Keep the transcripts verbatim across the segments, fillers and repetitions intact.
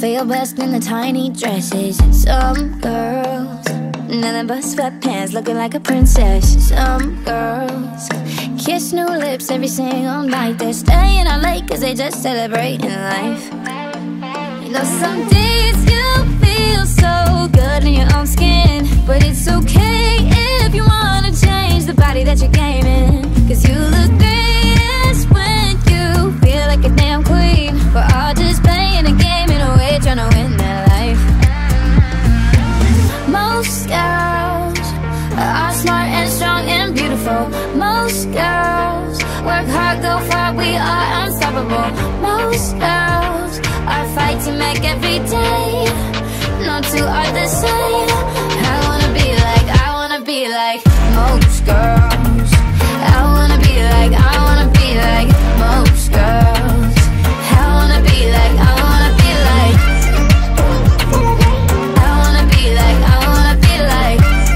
feel best in the tiny dresses. Some girls, nothing but sweatpants, looking like a princess. Some girls kiss new lips every single night. They're staying out late cause they just celebrating life. You know, some days you feel so good in your own skin, but it's okay if you wanna change the body that you're gaming. Cause you look greatest when you feel like a damn queen. We're all just playing a game in a way, trying to win that life. Most girls are smart and strong and beautiful. Most girls work hard, go far, we are unstoppable. Most girls are fighting back every day. No two are the same. I wanna be like, I wanna be like most girls. I wanna be like, I wanna be like most girls. I wanna be like, I wanna be like, I wanna be like, I wanna be like,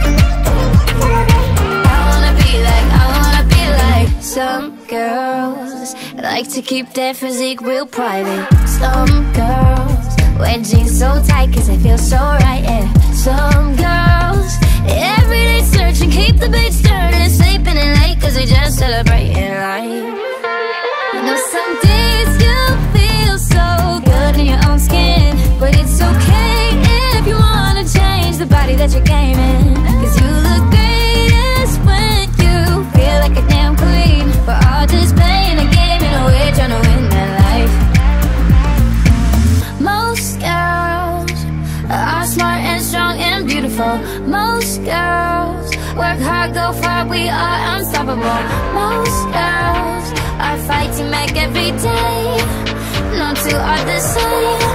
I wanna be like, I wanna be like. Some girls like to keep their physique real private. Some girls wear jeans so tight cause they feel so right, yeah. Some girls everyday searching, keep the beat stirred, and sleeping in late cause they just celebrating life. You know, some days you feel so good in your own skin, but it's okay if you wanna change the body that you're gaming. Cause you look greatest when you feel like a damn queen. We're all just playing a game in a way, trying to win that life. Most girls are smart and strong and beautiful. Most girls work hard, go far, we are unstoppable. Most girls are fighting back every day. No two are the same.